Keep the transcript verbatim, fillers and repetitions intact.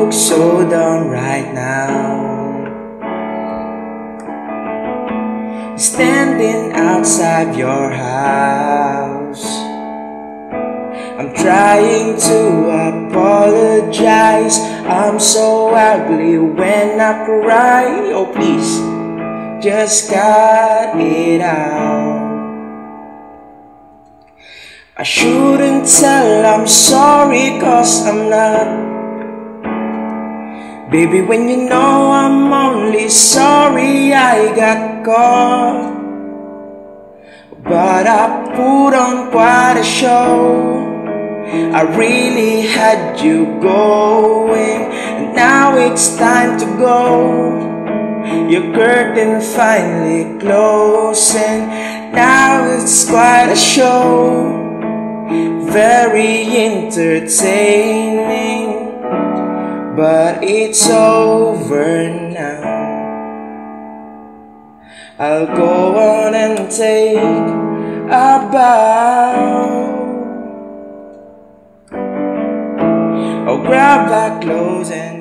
look so down right now, standing outside your house. I'm trying to apologize. I'm so ugly when I cry. Oh please, just cut it out. I shouldn't tell I'm sorry, cause I'm not. Baby, when you know I'm only sorry I got caught, but I put on quite a show. I really had you going, and now it's time to go. Your curtain finally closing, now it's quite a show. Very entertaining, but it's over now. I'll go on and take a bow. I'll grab back clothes and